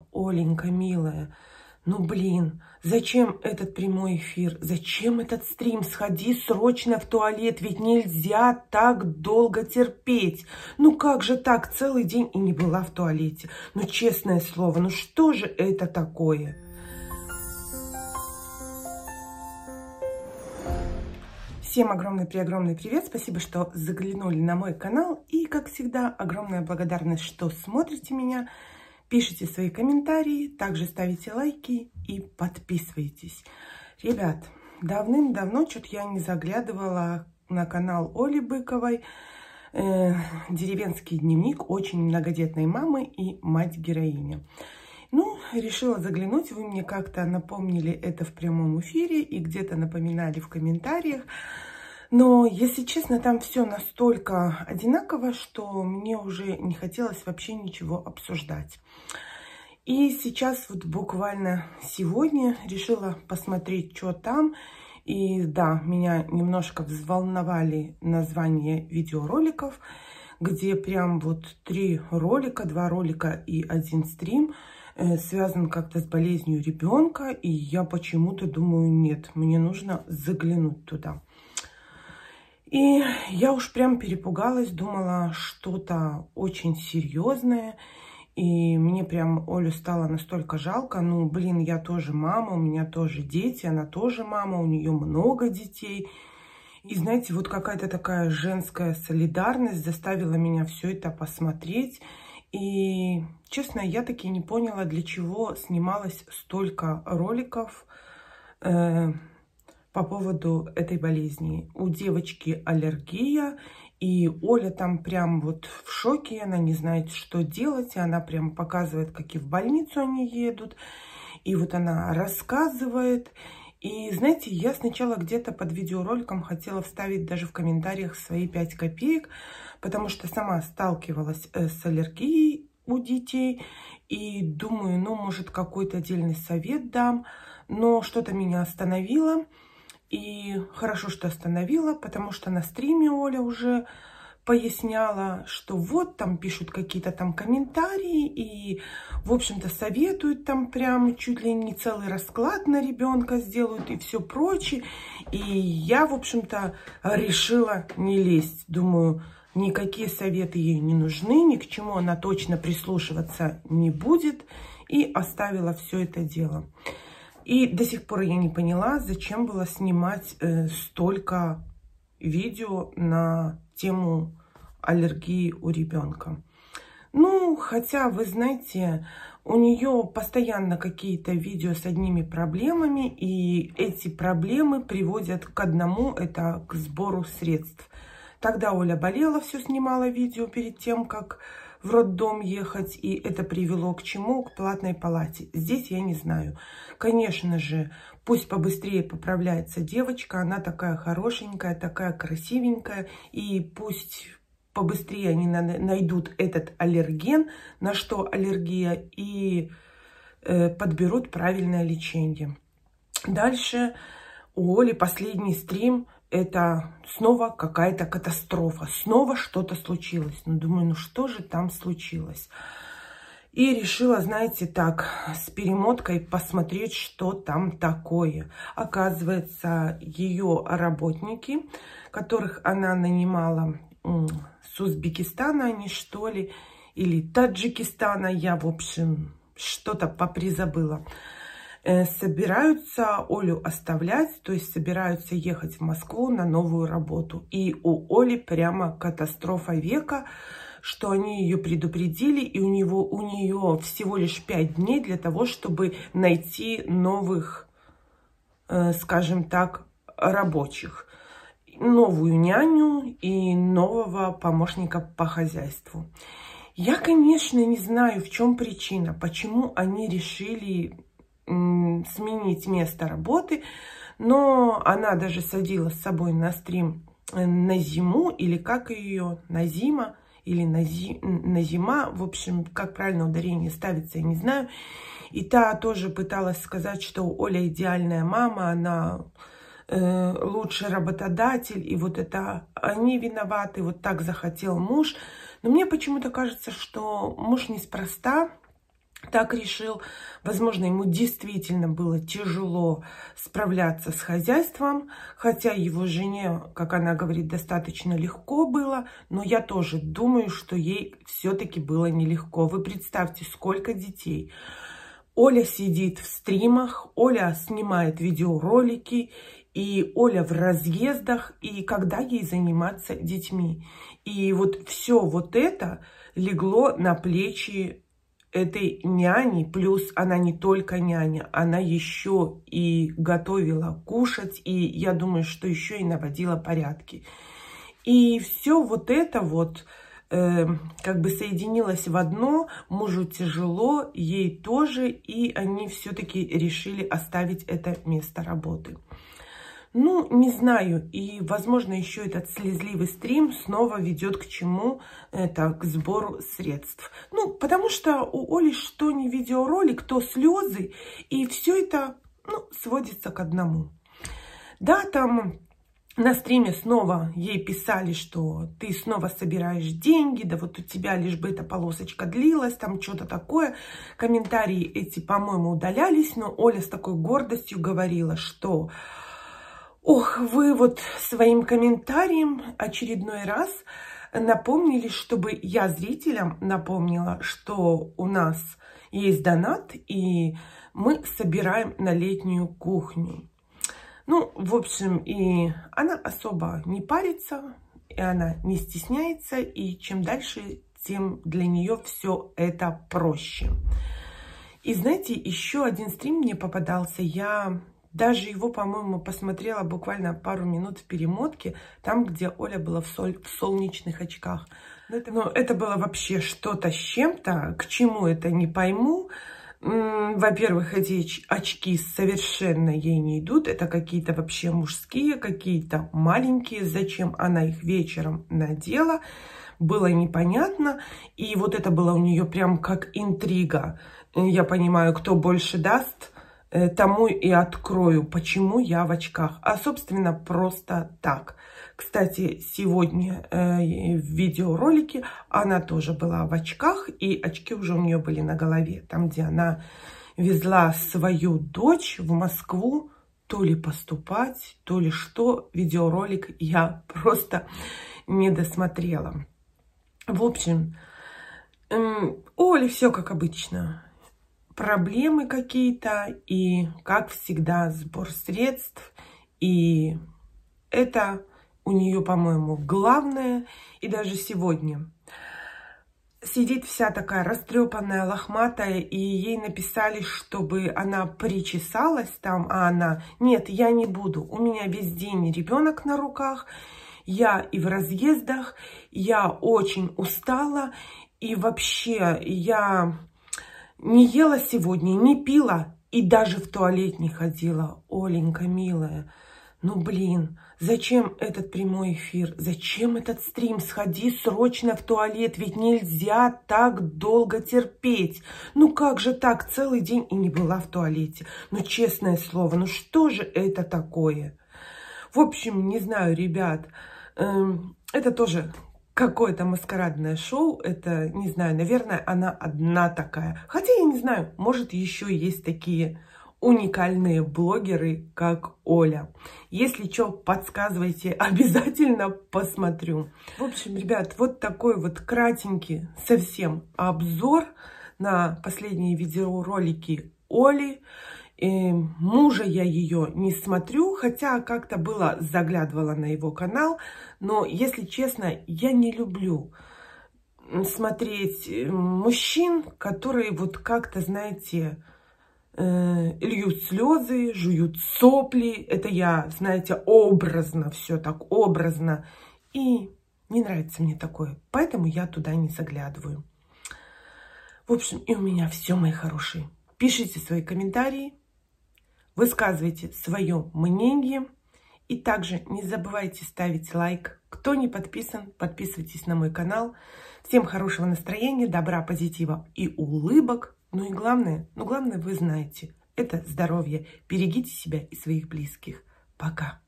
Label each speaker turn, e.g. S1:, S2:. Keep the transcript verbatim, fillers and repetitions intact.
S1: Оленька, милая, ну блин, зачем этот прямой эфир? Зачем этот стрим? Сходи срочно в туалет, ведь нельзя так долго терпеть. Ну как же так, целый день и не была в туалете? Ну честное слово, ну что же это такое? Всем огромный-преогромный привет! Спасибо, что заглянули на мой канал. И, как всегда, огромная благодарность, что смотрите меня, пишите свои комментарии, также ставите лайки и подписывайтесь. Ребят, давным-давно что-то я не заглядывала на канал Оли Быковой. Э, деревенский дневник очень многодетной мамы и мать-героиня. Ну, решила заглянуть, вы мне как-то напомнили это в прямом эфире и где-то напоминали в комментариях. Но, если честно, там все настолько одинаково, что мне уже не хотелось вообще ничего обсуждать. И сейчас вот буквально сегодня решила посмотреть, что там. И да, меня немножко взволновали названия видеороликов, где прям вот три ролика, два ролика и один стрим связан как-то с болезнью ребенка, и я почему-то думаю, нет, мне нужно заглянуть туда. И я уж прям перепугалась, думала, что-то очень серьезное, и мне прям Олю стало настолько жалко. Ну, блин, я тоже мама, у меня тоже дети, она тоже мама, у нее много детей. И знаете, вот какая-то такая женская солидарность заставила меня все это посмотреть. И, честно, я таки не поняла, для чего снималось столько роликов э, по поводу этой болезни. У девочки аллергия, и Оля там прям вот в шоке, она не знает, что делать, и она прям показывает, как и в больницу они едут, и вот она рассказывает. И, знаете, я сначала где-то под видеороликом хотела вставить даже в комментариях свои пять копеек, потому что сама сталкивалась с аллергией у детей. И думаю, ну, может, какой-то отдельный совет дам. Но что-то меня остановило. И хорошо, что остановила, потому что на стриме Оля уже поясняла, что вот там пишут какие-то там комментарии и, в общем-то, советуют там прям чуть ли не целый расклад на ребенка сделают и все прочее. И я, в общем-то, решила не лезть. Думаю, никакие советы ей не нужны, ни к чему она точно прислушиваться не будет. И оставила все это дело. И до сих пор я не поняла, зачем было снимать э, столько видео на тему аллергии у ребенка. Ну, хотя, вы знаете, у нее постоянно какие-то видео с одними проблемами, и эти проблемы приводят к одному, это к сбору средств. Тогда Оля болела, все снимала видео перед тем, как в роддом ехать, и это привело к чему? К платной палате. Здесь я не знаю. Конечно же, пусть побыстрее поправляется девочка, она такая хорошенькая, такая красивенькая, и пусть побыстрее они найдут этот аллерген, на что аллергия, и э, подберут правильное лечение. Дальше у Оли последний стрим. Это снова какая-то катастрофа. Снова что-то случилось. Ну, думаю, ну что же там случилось? И решила, знаете, так, с перемоткой посмотреть, что там такое. Оказывается, ее работники, которых она нанимала с Узбекистана, они что ли, или Таджикистана, я, в общем, что-то попризабыла, собираются Олю оставлять, то есть собираются ехать в Москву на новую работу. И у Оли прямо катастрофа века, что они ее предупредили, и у, него, у нее всего лишь пять дней для того, чтобы найти новых, э, скажем так, рабочих. Новую няню и нового помощника по хозяйству. Я, конечно, не знаю, в чем причина, почему они решили сменить место работы, но она даже садила с собой на стрим Назиму, или как ее, Назима, или Нази, Назима, в общем, как правильно ударение ставится, я не знаю. И та тоже пыталась сказать, что Оля идеальная мама, она э, лучший работодатель, и вот это они виноваты, вот так захотел муж. Но мне почему-то кажется, что муж неспроста так решил. Возможно, ему действительно было тяжело справляться с хозяйством, хотя его жене, как она говорит, достаточно легко было, но я тоже думаю, что ей все-таки было нелегко. Вы представьте, сколько детей. Оля сидит в стримах, Оля снимает видеоролики, и Оля в разъездах, и когда ей заниматься детьми. И вот все вот это легло на плечи этой няни, плюс она не только няня, она еще и готовила кушать, и я думаю, что еще и наводила порядки. И все вот это вот э, как бы соединилось в одно, мужу тяжело, ей тоже, и они все-таки решили оставить это место работы. Ну, не знаю, и, возможно, еще этот слезливый стрим снова ведет к чему? Это к сбору средств. Ну, потому что у Оли что не видеоролик, то слезы, и все это, ну, сводится к одному. Да, там на стриме снова ей писали, что ты снова собираешь деньги, да вот у тебя лишь бы эта полосочка длилась, там что-то такое. Комментарии эти, по-моему, удалялись, но Оля с такой гордостью говорила, что... Ох, вы вот своим комментарием очередной раз напомнили, чтобы я зрителям напомнила, что у нас есть донат, и мы собираем на летнюю кухню. Ну, в общем, и она особо не парится, и она не стесняется, и чем дальше, тем для нее все это проще. И знаете, еще один стрим мне попадался, я... Даже его, по-моему, посмотрела буквально пару минут в перемотке, там, где Оля была в, соль, в солнечных очках. Но это, но это было вообще что-то с чем-то, к чему это не пойму. Во-первых, эти очки совершенно ей не идут, это какие-то вообще мужские, какие-то маленькие. Зачем она их вечером надела, было непонятно. И вот это было у нее прям как интрига. Я понимаю, кто больше даст, тому и открою, почему я в очках. А, собственно, просто так. Кстати, сегодня э, в видеоролике она тоже была в очках, и очки уже у нее были на голове. Там, где она везла свою дочь в Москву, то ли поступать, то ли что. Видеоролик я просто не досмотрела. В общем, э, Оля все как обычно. Проблемы какие-то, и, как всегда, сбор средств. И это у нее, по-моему, главное. И даже сегодня сидит вся такая растрепанная, лохматая, и ей написали, чтобы она причесалась там, а она: нет, я не буду, у меня весь день ребенок на руках, я и в разъездах, я очень устала, и вообще я... не ела сегодня, не пила и даже в туалет не ходила. Оленька, милая, ну блин, зачем этот прямой эфир? Зачем этот стрим? Сходи срочно в туалет, ведь нельзя так долго терпеть. Ну как же так, целый день и не была в туалете? Ну честное слово, ну что же это такое? В общем, не знаю, ребят, эм, это тоже... какое-то маскарадное шоу, это, не знаю, наверное, она одна такая. Хотя я не знаю, может, еще есть такие уникальные блогеры, как Оля. Если что, подсказывайте, обязательно посмотрю. В общем, ребят, вот такой вот кратенький совсем обзор на последние видеоролики Оли. И мужа я ее не смотрю, хотя как-то было, заглядывала на его канал. Но, если честно, я не люблю смотреть мужчин, которые вот как-то, знаете, льют слезы, жуют сопли. Это я, знаете, образно, все так образно. И не нравится мне такое, поэтому я туда не заглядываю. В общем, и у меня все, мои хорошие. Пишите свои комментарии. Высказывайте свое мнение. И также не забывайте ставить лайк. Кто не подписан, подписывайтесь на мой канал. Всем хорошего настроения, добра, позитива и улыбок. Ну и главное, ну главное вы знаете, это здоровье. Берегите себя и своих близких. Пока.